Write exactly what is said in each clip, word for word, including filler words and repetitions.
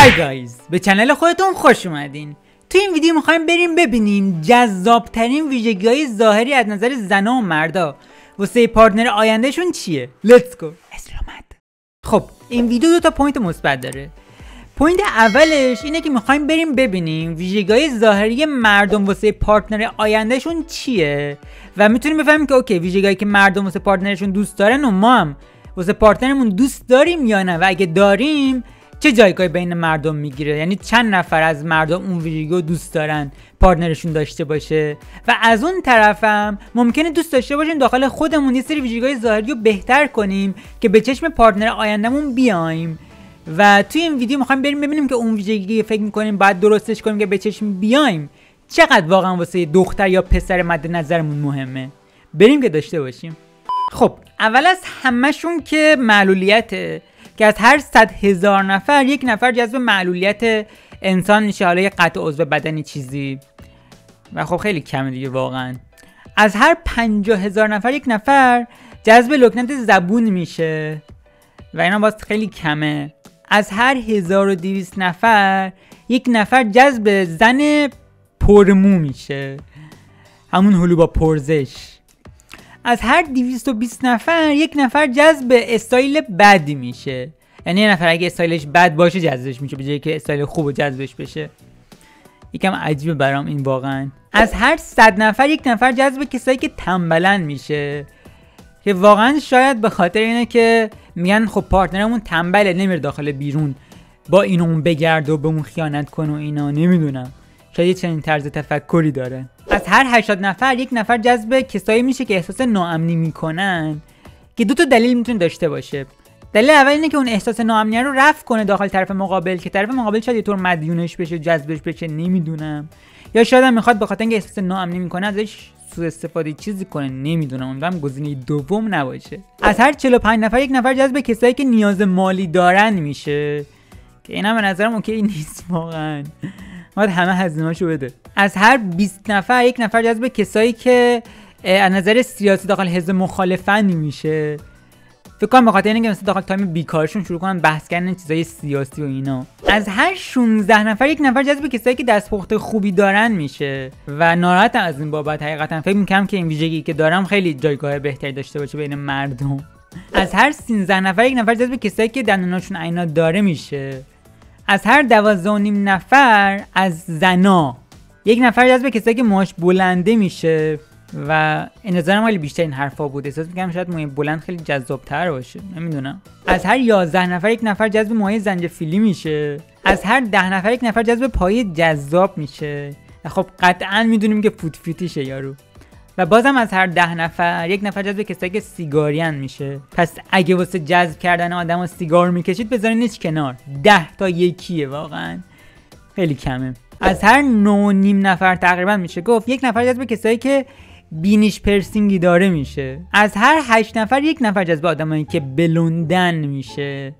های گایز، به چنل خودتون خوش اومدین. تو این ویدیو میخوایم بریم ببینیم جذابترین ویژگی‌های ظاهری از نظر زنا و مردا واسه پارتنر آیندهشون چیه. لیتس گو. اسلامت. خب این ویدیو دو تا پوینت مثبت داره. پوینت اولش اینه که میخوایم بریم ببینیم ویژگی‌های ظاهری مردم واسه پارتنر آیندهشون چیه و میتونیم بفهمیم که اوکی ویژگی‌هایی که مردم واسه پارتنرشون دوست دارن و ما هم واسه پارتنرمون دوست داریم یا نه، و اگه داریم چه جایگاهی بین مردم میگیره، یعنی چند نفر از مردم اون ویژگی رو دوست دارن پارتنرشون داشته باشه. و از اون طرفم ممکنه دوست داشته باشیم داخل خودمون یه سری ویژگی‌های ظاهری رو بهتر کنیم که به چشم پارتنر آیندهمون بیایم. و توی این ویدیو میخوایم بریم ببینیم که اون ویژگی فکر میکنیم باید درستش کنیم که به چشم بیایم چقدر واقعا واسه دختر یا پسر مد نظرمون مهمه. بریم که داشته باشیم. خب اول از همه‌شون که معلولیته، که از هر صد هزار نفر یک نفر جذب معلولیت انسان میشه، حالا یه قطع عضو بدنی چیزی، و خب خیلی کمه دیگه واقعا. از هر پنجاه هزار نفر یک نفر جذب لکنت زبون میشه و اینا باز خیلی کمه. از هر هزار و دویست نفر یک نفر جذب زن پرمو میشه، همون هلو با پرزش. از هر دویست و بیست نفر یک نفر جذب استایل بد میشه، یعنی یه نفر اگه استایلش بد باشه جذبش میشه به جایی که استایل خوب جذبش بشه. یکم عجیبه برام این واقعا. از هر صد نفر یک نفر جذب کسایی که تنبلن میشه، که واقعا شاید به خاطر اینه که میگن خب پارتنرمون تنبله، نمیره داخل بیرون با این اون بگرد و به اون خیانت کنه و اینا، نمیدونم، شاید چنین طرز تفکری داره. از هر هشتاد نفر یک نفر جذب کسایی میشه که احساس ناامنی میکنن، که دو تا دلیل میتونه داشته باشه. دلیل اول اینه که اون احساس ناامنی رو رفع کنه داخل طرف مقابل، که طرف مقابل شاید یه طور مدیونش بشه، جذبش بشه، نمیدونم، یا شاید هم میخواد به خاطر اینکه احساس ناامنی میکنه ازش سوء استفاده چیزی کنه، نمیدونم، امیدوارم گزینه دوم نباشه. از هر چهل و پنج نفر یک نفر جذب کسایی که نیاز مالی دارن میشه، که اینا به نظرم اوکی نیست واقعا، باید همه هزینه‌اشو بده. از هر بیست نفر یک نفر جذب کسایی که از نظر سیاسی داخل حزب مخالفن میشه، فکر کنم به خاطر اینکه مثلا داخل تایم بیکارشون شروع کنن بحث کردن چیزای سیاسی و اینا. از هر شانزده نفر یک نفر جذب کسایی که دستپخت خوبی دارن میشه و ناراحتم از این بابت. حقیقتا فکر میکنم که این ویژگی که دارم خیلی جایگاه بهتری داشته باشه بین مردم. از هر سیزده نفر یک نفر جذب کسایی که دندوناشون عینا داره میشه. از هر دوازده و نیم نفر از زنا یک نفر جذب کسایی که موهاش بلنده میشه، و این نظرم خیلی بیشتر این حرفا بود. احساس می‌کنم شاید موی بلند خیلی جذاب‌تر باشه، نمیدونم. از هر یازده نفر یک نفر جذب موهای زنجفیلی میشه. از هر ده نفر یک نفر جذب پای جذاب میشه. خب قطعاً میدونیم که فوت فوتیشه یارو. و بازم از هر ده نفر یک نفر جذب کسایی که سیگاریان میشه. پس اگه واسه جذب کردن آدمو سیگار میکشید بذارینش کنار. ده تا یکیه واقعاً. خیلی کمه. از هر نه و نیم نفر تقریبا میشه گفت یک نفر جذب کسایی که بینیش پرسینگی داره میشه. از هر هشت نفر یک نفر جذب آدمایی که بلوندن میشه.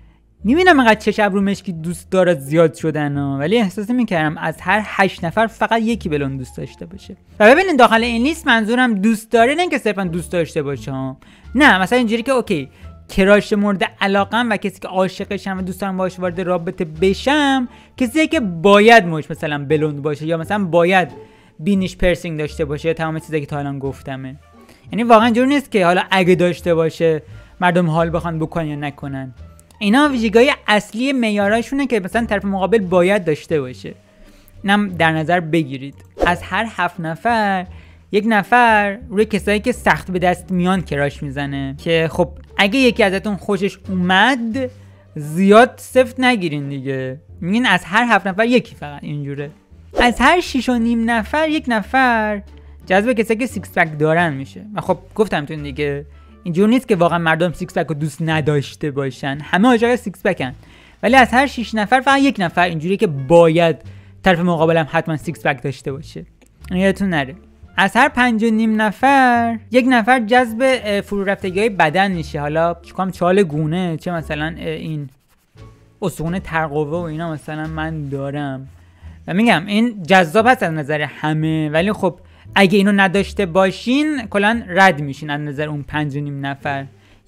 میبینم اینقدر چش ابرو مشکی دوست داره زیاد شدن ها، ولی احساس میکردم از هر هشت نفر فقط یکی بلوند دوست داشته باشه. و ببینید داخل این لیست منظورم دوست داره نه که صرفا دوست داشته باشه ها. نه مثلا اینجوری که اوکی کراش مورد علاقم و کسی که عاشقشم و دوست دارم باهاش وارد رابطه بشم، کسی که باید موش مثلا بلوند باشه یا مثلا باید بینیش پرسینگ داشته باشه، تمام چیزایی که تا الان گفتمه. یعنی واقعا جور نیست که حالا اگه داشته باشه مردم حال بخوان بکنن یا نکنن. اینا ویژگی‌های اصلی معیاراشونه که مثلا طرف مقابل باید داشته باشه. اینم در نظر بگیرید. از هر هفت نفر یک نفر روی کسایی که سخت به دست میان کراش میزنه، که خب اگه یکی ازتون خوشش اومد زیاد سفت نگیرین دیگه، میگین از هر هفت نفر یکی فقط اینجوره. از هر شش و نیم نفر یک نفر جذب کسایی که سیکس پک دارن میشه. و خب گفتم تو دیگه اینجور نیست که واقعا مردم سیکس پک رو دوست نداشته باشن، همه عاشق سیکس پکن، ولی از هر شش نفر فقط یک نفر اینجوریه که باید طرف مقابلم حتما سیکس پک داشته باشه. یادتون نره. از هر پنج و نیم نفر یک نفر جذب فرو رفتگی‌های بدن میشه، حالا چیکام چال گونه، چه مثلا این استخوان ترقوه و اینا مثلا من دارم. و میگم این جذاب هست از نظر همه، ولی خب اگه اینو نداشته باشین کلا رد میشین از نظر اون پنج و نیم نفر.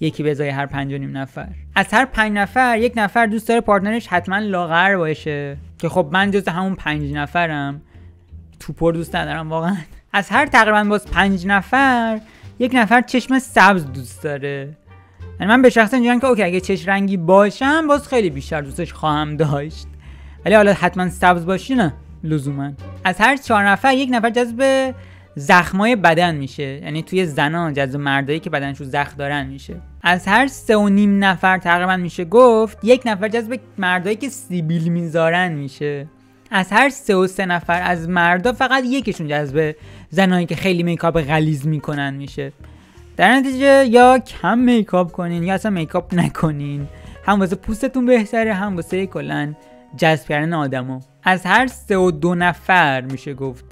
یکی به ازای هر پنج و نیم نفر. از هر پنج نفر یک نفر دوست داره پارتنرش حتما لاغر باشه که خب من جز همون پنج نفرم، توپر دوست ندارم واقعا. از هر تقریبا باز پنج نفر یک نفر چشم سبز دوست داره. یعنی من به شخص اینجورم که اوکی اگه چشم رنگی باشم باز خیلی بیشتر دوستش خواهم داشت، ولی حالا حتما سبز باشی نه لزوما. از هر چهار نفر یک نفر جذب زخمای بدن میشه، یعنی توی زنا جذب مردایی که بدنشون زخم دارن میشه. از هر سه و نیم نفر تقریبا میشه گفت یک نفر جذب مردایی که سیبیل میذارن میشه. از هر سه و سه نفر از مردا فقط یکیشون جذب زنایی که خیلی میکاپ غلیظ میکنن میشه. در نتیجه یا کم میکاپ کنین یا اصلا میکاپ نکنین، هم واسه پوستتون بهتره هم واسه کلا جذب کردن آدمو. از هر سه و دو نفر میشه گفت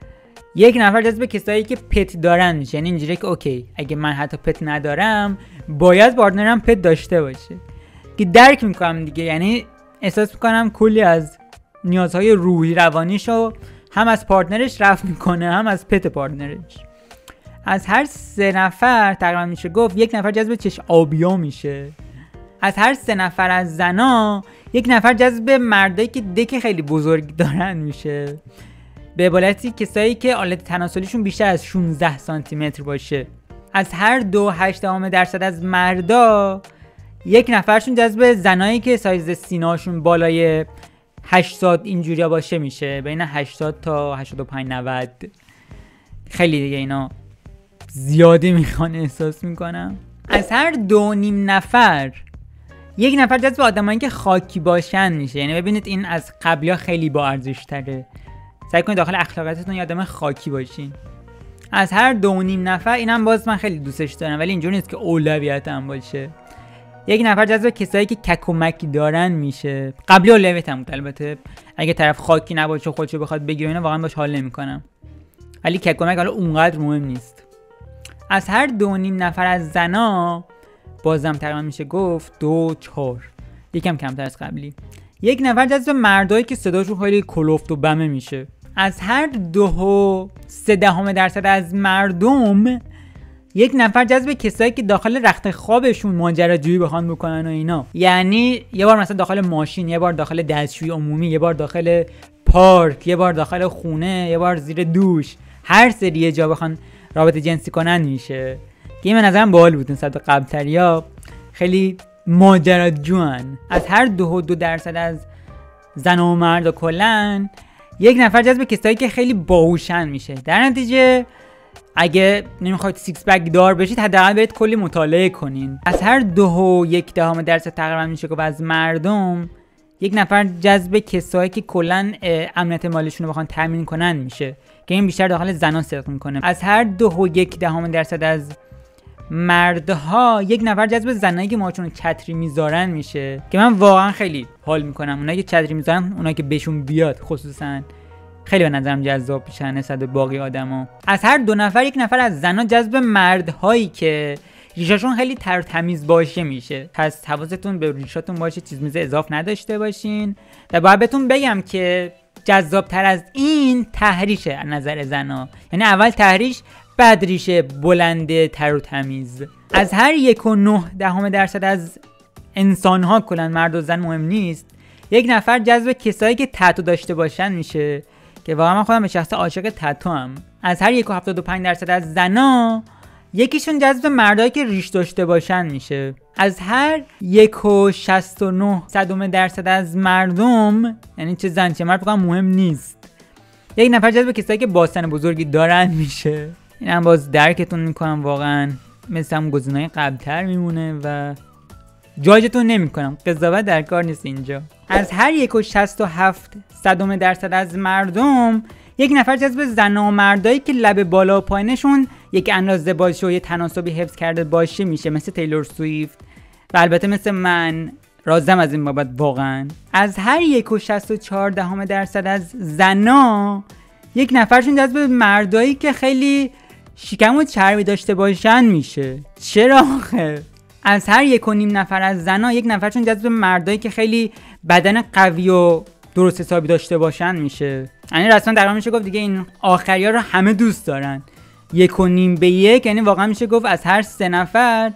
یک نفر جذب کسایی که پت دارن میشه، یعنی اینجوریه که اوکی اگه من حتی پت ندارم باید پارتنرم پت داشته باشه، که درک میکنم دیگه. یعنی احساس میکنم کلی از نیازهای روحی روانیشو هم از پارتنرش رفع میکنه هم از پت پارتنرش. از هر سه نفر تقریبا میشه گفت یک نفر جذب چشم آبیا میشه. از هر سه نفر از زنا یک نفر جذب مردایی که دک خیلی بزرگ دارن میشه، به عبارتی کسایی که آلت تناسلیشون بیشتر از شانزده سانتی متر باشه. از هر دو هشت دهم درصد از مردا یک نفرشون جذب زنایی که سایز سینه‌شون بالای هشتاد اینجوریا باشه میشه، بین هشتاد تا هشتاد و پنج نود. خیلی دیگه اینا زیادی میخوان احساس میکنم. از هر دو نیم نفر یک نفر جذب آدمایی که خاکی باشن میشه، یعنی ببینید این از قبلا خیلی با ارزش تره. سعی کنید داخل اخلاقیاتتون یه آدم خاکی باشین. از هر دو نیم نفر اینم باز من خیلی دوستش دارم ولی اینجوری نیست که اولویت هم باشه، یک نفر جذب کسایی که کک و مکی دارن میشه. قبلی اولویت هم بود البته، اگه طرف خاکی نباشه خودشو بخواد بگیره اینا واقعا باش حال نمیکنم، ولی کک و مک حالا اونقدر مهم نیست. از هر دو نیم نفر از زنا بازم تقریبا میشه گفت دو چهار، یکم کمتر از قبلی، یک نفر جذب مردایی که صداشون خیلی کلفت و بمه میشه. از هر دو و سه دهم درصد از مردم یک نفر جذب کسایی که داخل رخت خوابشون ماجراجویی بخوان بکنن و اینا، یعنی یه بار مثلا داخل ماشین، یه بار داخل دستشویی عمومی، یه بار داخل پارک، یه بار داخل خونه، یه بار زیر دوش، هر سری یه جا بخوان رابطه جنسی کنن میشه. که این به نظرم باحال بود نسبت به قبل‌تریا، خیلی ماجراجوان. از هر دو و دو درصد از زن و مرد کلن یک نفر جذب کسایی که خیلی باهوشن میشه. در نتیجه اگه نمیخواید سیکس پک دار بشید حداقل برید کلی مطالعه کنین. از هر دو و یک دهم درصد تقریبا میشه که از مردم یک نفر جذب کسایی که کلا امنیت مالیشون رو بخوان تامین کنن میشه، که این بیشتر داخل زنا صدق میکنه. از هر دو و یک دهم درصد از مردها یک نفر جذب زنایی که ماهاشون چتری میذارن میشه، که من واقعا خیلی حال میکنم اونایی که چتری میذارن، اونایی که بهشون بیاد خصوصا خیلی به نظرم جذاب میشن نسبت به باقی آدما. از هر دو نفر یک نفر از زنا جذب مردهایی که ریشاشون خیلی تر و تمیز باشه میشه. پس حواستون به ریشاتون باشه، چیز میز اضاف نداشته باشین. و باید بهتون بگم که جذاب تر از این تحریشه از نظر زنا، یعنی اول تحریش بعد ریشه بلنده تر و تمیز. از هر یک و نه دهم درصد از انسان ها کلا مرد و زن مهم نیست، یک نفر جذب کسایی که تتو داشته باشن میشه، که واقعا من خودم به شخص عاشق تتو هم. از هر یک و هفتاد و پنج درصد از زنا یکیشون جذب مردایی که ریش داشته باشن میشه. از هر یک و شصت و نه صدم درصد از مردم، یعنی چه زن چه مرد بکنم مهم نیست، یک نفر جذب کسایی که باسن بزرگی دارن میشه. این هم باز درکتون میکنم واقعا مثل هم گزینه‌های قبل‌تر میمونه و جایجتون نمیکنم، قضاوت در کار نیست اینجا. از هر یک و شصت و هفت صدم درصد از مردم یک نفر جذب زن و مردایی که لب بالا و پایینشون یک اندازه باشه و یه تناسبی حفظ کرده باشه میشه، مثل تیلور سویفت و البته مثل من، راضیم از این بابت واقعا. از هر یک و شصت و چهار دهم درصد از زنا یک نفرشون جذب مردایی که خیلی شکم و چربی داشته باشن میشه. چرا آخه؟ از هر یک و نیم نفر از زنا یک نفرشون جذب مردایی که خیلی بدن قوی و درست حسابی داشته باشن میشه. یعنی رسما در واقع میشه گفت دیگه این آخریا رو همه دوست دارن. یک و نیم به یک، یعنی واقعا میشه گفت از هر سه نفر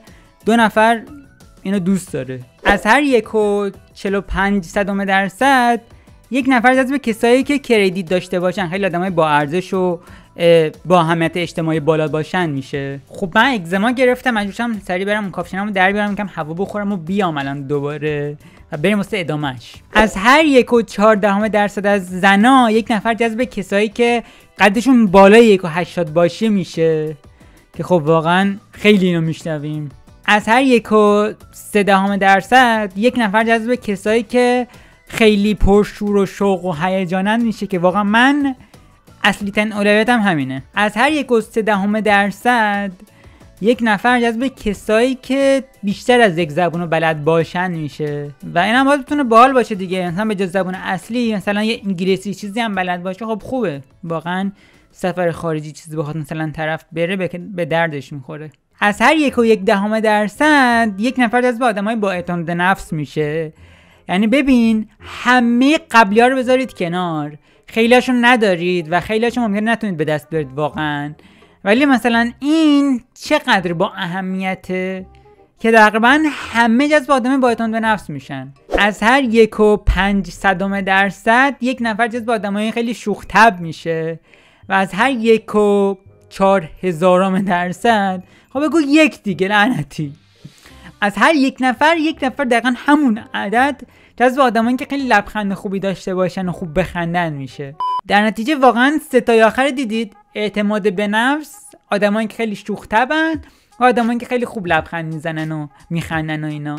دو نفر اینو دوست داره. از هر یک و چهل و پنج صدم درصد یک نفر جذب کسایی که کردیت داشته باشن، خیلی آدمای با ارزش و با اهمیت اجتماعی بالا باشن میشه. خب من اگزما گرفتم، مجبورم سریع برم کاپشنمو در بیارم یکم هوا بخورم و بیام الان دوباره و بریم واسه ادامهش. از هر یک و چهاردهم درصد از زنا یک نفر جذب کسایی که قدشون بالای یک و هشتاد باشه میشه، که خب واقعا خیلی اینو میشنویم. از هر یک و سه دهم درصد یک نفر جذب کسایی که خیلی پرشور و شوق و هیجانن میشه، که واقعا من اصلی ترین اولویتم همینه. از هر یک و سه دهم درصد یک نفر جذب کسایی که بیشتر از یک زبونو بلد باشن میشه و این هم باید بتونه باحال باشه دیگه، مثلا به جز زبون اصلی مثلا یه انگلیسی چیزی هم بلد باشه، خب خوبه. واقعا سفر خارجی چیزی بخواد مثلا طرف بره به دردش میخوره. از هر یک و یک دهم درصد یک نفر جذب آدمای با اعتماد به نفس میشه. یعنی ببین همه قبلی‌ها رو بذارید کنار، خیلیاشون ندارید و خیلیاشون ممکنه نتونید به دست بیارید واقعا، ولی مثلا این چقدر با اهمیته که تقریبا همه جذب آدم با اعتماد به نفس میشن. از هر یک و پنج صدم درصد یک نفر جذب آدمای خیلی شوخ طبع میشه و از هر یک و چهار هزارم درصد، خب بگو یک دیگه لعنتی، از هر یک نفر یک نفر دقیقا همون عدد جذب آدمایی که خیلی لبخند خوبی داشته باشن و خوب بخندن میشه. در نتیجه واقعا ستای آخر دیدید، اعتماد به نفس، آدمایی که خیلی شوخ طبعن و آدمایی که خیلی خوب لبخند میزنن و میخندن و اینا.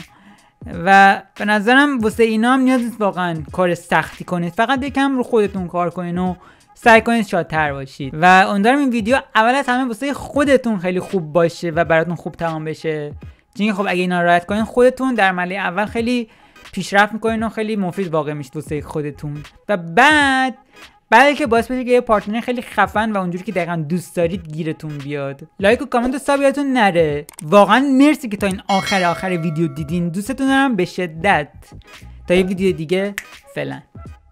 و به نظرم واسه اینا هم نیاز نیست واقعا کار سختی کنید، فقط یکم رو خودتون کار کنین و سعی کنید شادتر باشید. و امیدوارم این ویدیو اول از همه واسه خودتون خیلی خوب باشه و براتون خوب تمام بشه، چون خب اگه اینا رو رعایت کنین خودتون در مرحله اول خیلی پیشرفت میکنین و خیلی مفید واقع میشید واسه خودتون و بعد بعد که باعث بشه که یه پارتنر خیلی خفن و اونجوری که دقیقاً دوست دارید گیرتون بیاد. لایک و کامنت و ساب یادتون نره. واقعا مرسی که تا این آخر آخر ویدیو دیدین، دوستتون دارم به شدت. تا یه ویدیو دیگه، فعلا.